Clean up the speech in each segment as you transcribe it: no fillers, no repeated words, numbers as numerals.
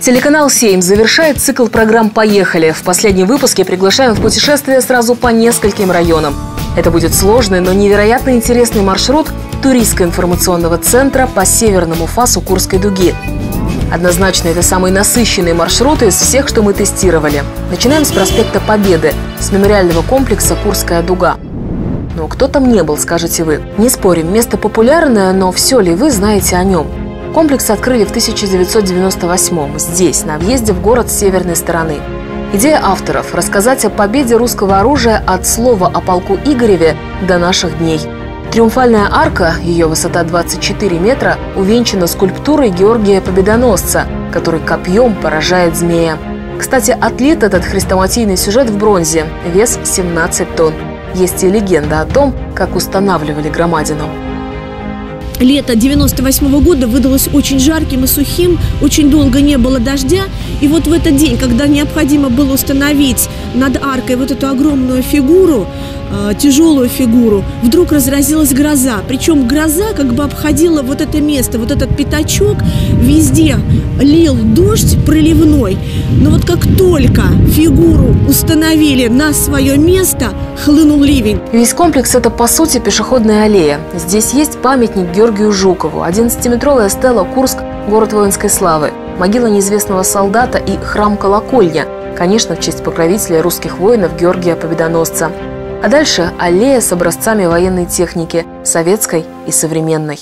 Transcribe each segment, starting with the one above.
Телеканал 7 завершает цикл программ «Поехали». В последнем выпуске приглашаем в путешествие сразу по нескольким районам. Это будет сложный, но невероятно интересный маршрут туристско-информационного центра по северному фасу Курской дуги. Однозначно, это самый насыщенный маршрут из всех, что мы тестировали. Начинаем с проспекта Победы, с мемориального комплекса «Курская дуга». Но кто там не был, скажете вы? Не спорим, место популярное, но все ли вы знаете о нем? Комплекс открыли в 1998-м, здесь, на въезде в город с северной стороны. Идея авторов – рассказать о победе русского оружия от слова о полку Игореве до наших дней. Триумфальная арка, ее высота 24 метра, увенчана скульптурой Георгия Победоносца, который копьем поражает змея. Кстати, отлит этот хрестоматийный сюжет в бронзе, вес 17 тонн. Есть и легенда о том, как устанавливали громадину. Лето 98-го года выдалось очень жарким и сухим, очень долго не было дождя. И вот в этот день, когда необходимо было установить над аркой вот эту огромную фигуру, тяжелую фигуру, вдруг разразилась гроза. Причем гроза как бы обходила вот это место, вот этот пятачок, везде лил дождь проливной. Но вот как только фигуру установили на свое место, хлынул ливень. Весь комплекс – это, по сути, пешеходная аллея. Здесь есть памятник Георгию Жукову, 11-метровая стела «Курск. Город воинской славы», могила неизвестного солдата и храм-колокольня, конечно, в честь покровителя русских воинов Георгия Победоносца. А дальше аллея с образцами военной техники, советской и современной.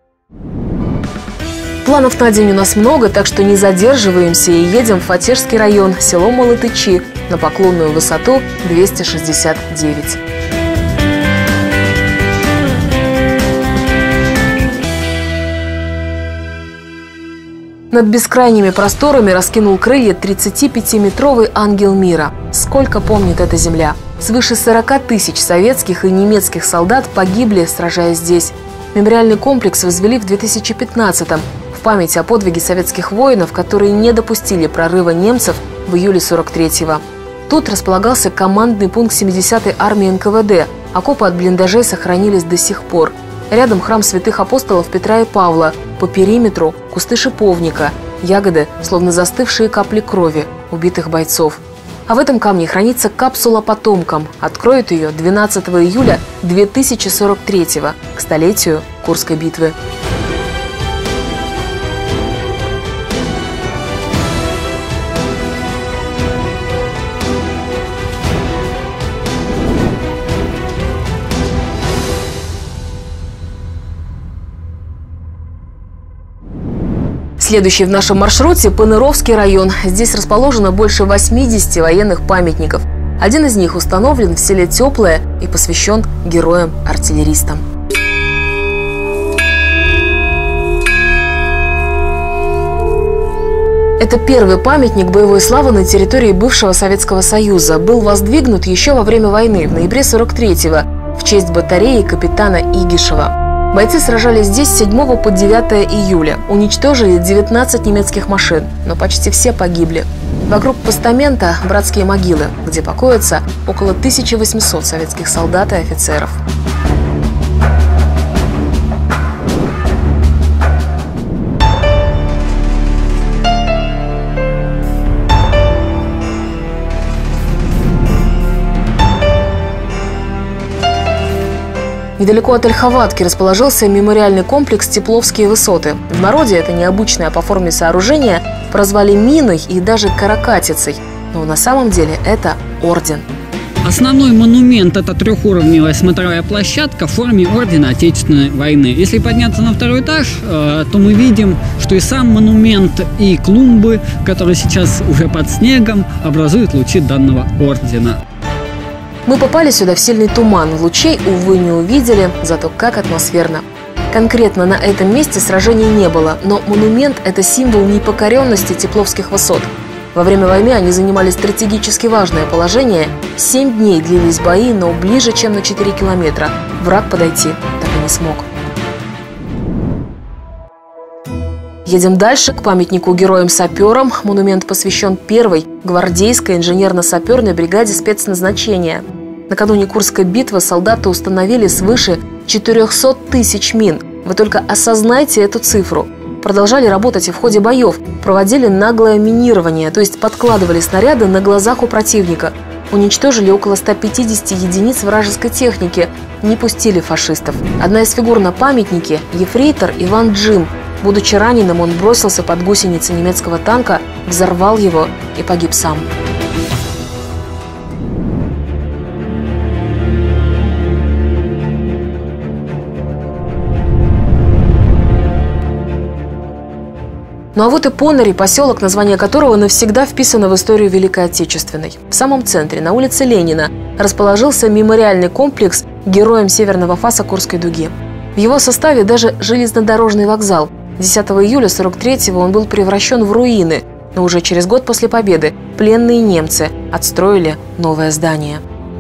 Планов на день у нас много, так что не задерживаемся и едем в Фатежский район, село Малытычи, на поклонную высоту 269. Над бескрайними просторами раскинул крылья 35-метровый ангел мира. Сколько помнит эта земля? Свыше 40 тысяч советских и немецких солдат погибли, сражаясь здесь. Мемориальный комплекс возвели в 2015-м в память о подвиге советских воинов, которые не допустили прорыва немцев в июле 43-го. Тут располагался командный пункт 70-й армии НКВД. Окопы от блиндажей сохранились до сих пор. Рядом храм святых апостолов Петра и Павла. По периметру кусты шиповника, ягоды, словно застывшие капли крови убитых бойцов. А в этом камне хранится капсула потомкам. Откроют ее 12 июля 2043-го, к столетию Курской битвы. Следующий в нашем маршруте – Пыныровский район. Здесь расположено больше 80 военных памятников. Один из них установлен в селе Теплое и посвящен героям-артиллеристам. Это первый памятник боевой славы на территории бывшего Советского Союза. Был воздвигнут еще во время войны, в ноябре 43-го, в честь батареи капитана Игишева. Бойцы сражались здесь с 7 по 9 июля. Уничтожили 19 немецких машин, но почти все погибли. Вокруг постамента братские могилы, где покоятся около 1800 советских солдат и офицеров. Недалеко от Ольховатки расположился мемориальный комплекс «Тепловские высоты». В народе это необычное по форме сооружение прозвали миной и даже каракатицей. Но на самом деле это орден. Основной монумент – это трехуровневая смотровая площадка в форме ордена Отечественной войны. Если подняться на второй этаж, то мы видим, что и сам монумент, и клумбы, которые сейчас уже под снегом, образуют лучи данного ордена. Мы попали сюда в сильный туман, лучей, увы, не увидели, зато как атмосферно. Конкретно на этом месте сражений не было, но монумент – это символ непокоренности Тепловских высот. Во время войны они занимали стратегически важное положение. 7 дней длились бои, но ближе, чем на 4 километра. Враг подойти так и не смог. Едем дальше, к памятнику героям-саперам. Монумент посвящен первой гвардейской инженерно-саперной бригаде спецназначения. Накануне Курской битвы солдаты установили свыше 400 тысяч мин. Вы только осознайте эту цифру. продолжали работать и в ходе боев, проводили наглое минирование, то есть подкладывали снаряды на глазах у противника. Уничтожили около 150 единиц вражеской техники, не пустили фашистов. Одна из фигур на памятнике – ефрейтор Иван Джим. Будучи раненым, он бросился под гусеницы немецкого танка, взорвал его и погиб сам. Ну а вот и Понари, поселок, название которого навсегда вписано в историю Великой Отечественной. В самом центре, на улице Ленина, расположился мемориальный комплекс героям Северного фаса Курской дуги. В его составе даже железнодорожный вокзал. 10 июля 1943-го он был превращен в руины, но уже через год после победы пленные немцы отстроили новое здание.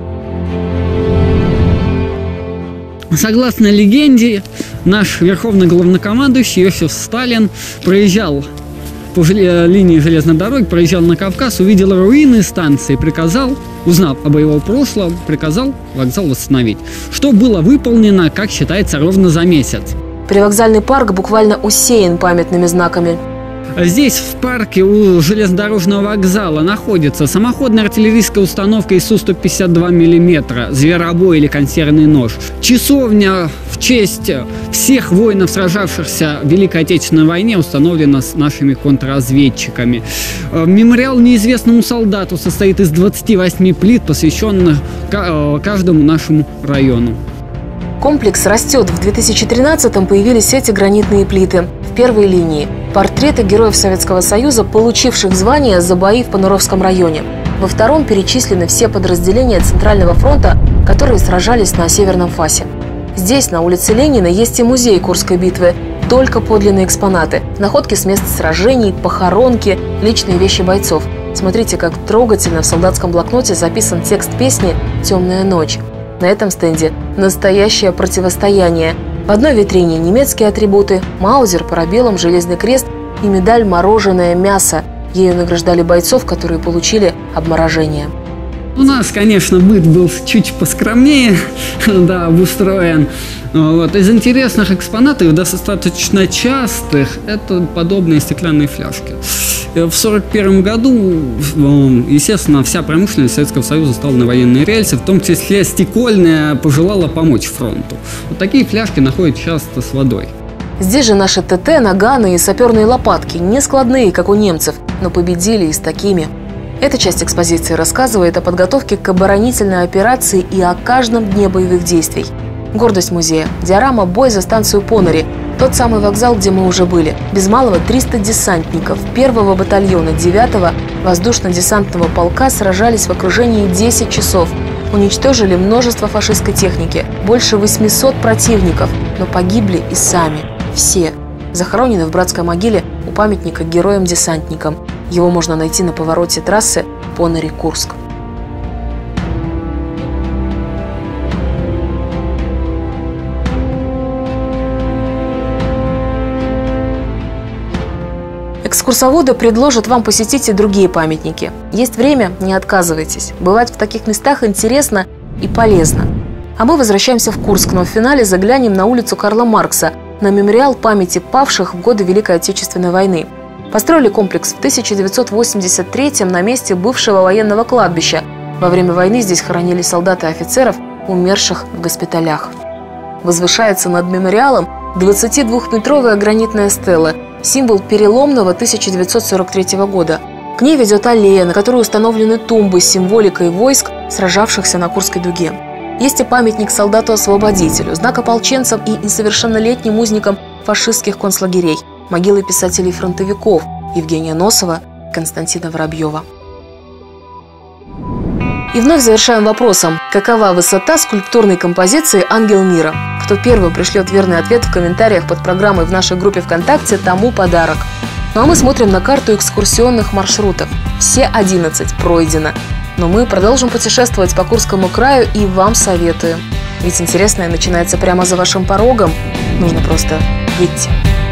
Согласно легенде, наш верховный главнокомандующий Иосиф Сталин проезжал по линии железной дороги, проезжал на Кавказ, увидел руины станции, приказал, узнав об его прошлом, приказал вокзал восстановить. Что было выполнено, как считается, ровно за месяц. Привокзальный парк буквально усеян памятными знаками. Здесь, в парке у железнодорожного вокзала, находится самоходная артиллерийская установка ИСУ-152 мм, зверобой или консервный нож, часовня в честь всех воинов, сражавшихся в Великой Отечественной войне, установлена с нашими контрразведчиками. Мемориал неизвестному солдату состоит из 28 плит, посвященных каждому нашему району. Комплекс растет. В 2013-м появились эти гранитные плиты. В первой линии – портреты героев Советского Союза, получивших звание за бои в Пануровском районе. Во втором перечислены все подразделения Центрального фронта, которые сражались на Северном фасе. Здесь, на улице Ленина, есть и музей Курской битвы. Только подлинные экспонаты, находки с мест сражений, похоронки, личные вещи бойцов. Смотрите, как трогательно в солдатском блокноте записан текст песни «Темная ночь». На этом стенде настоящее противостояние. В одной витрине немецкие атрибуты, маузер, парабеллум, железный крест и медаль «Мороженое мясо». Ею награждали бойцов, которые получили обморожение. У нас, конечно, быт был чуть поскромнее, да, обустроен. Вот. Из интересных экспонатов, достаточно частых, это подобные стеклянные фляжки. В 1941 году, естественно, вся промышленность Советского Союза стала на военные рельсы, в том числе стекольная пожелала помочь фронту. Вот такие фляжки находят часто с водой. Здесь же наши ТТ, наганы и саперные лопатки, не складные, как у немцев, но победили и с такими. Эта часть экспозиции рассказывает о подготовке к оборонительной операции и о каждом дне боевых действий. Гордость музея – диорама «Бой за станцию Понари». Тот самый вокзал, где мы уже были. Без малого 300 десантников 1-го батальона 9-го воздушно-десантного полка сражались в окружении 10 часов. Уничтожили множество фашистской техники, больше 800 противников, но погибли и сами. Все. Захоронены в братской могиле у памятника героям-десантникам. Его можно найти на повороте трассы Понари-Курск. Экскурсоводы предложат вам посетить и другие памятники. Есть время – не отказывайтесь. Бывать в таких местах интересно и полезно. А мы возвращаемся в Курск, но в финале заглянем на улицу Карла Маркса, на мемориал памяти павших в годы Великой Отечественной войны. Построили комплекс в 1983-м на месте бывшего военного кладбища. Во время войны здесь хоронили солдат и офицеров, умерших в госпиталях. Возвышается над мемориалом 22-метровая гранитная стела, символ переломного 1943 года. К ней ведет аллея, на которой установлены тумбы с символикой войск, сражавшихся на Курской дуге. Есть и памятник солдату-освободителю, знак ополченцам и несовершеннолетним узникам фашистских концлагерей, могилы писателей-фронтовиков Евгения Носова, Константина Воробьева. И вновь завершаем вопросом: какова высота скульптурной композиции «Ангел мира»? Кто первым пришлет верный ответ в комментариях под программой в нашей группе ВКонтакте, тому подарок. Ну а мы смотрим на карту экскурсионных маршрутов. Все 11 пройдено. Но мы продолжим путешествовать по Курскому краю и вам советуем. Ведь интересное начинается прямо за вашим порогом. Нужно просто выйти.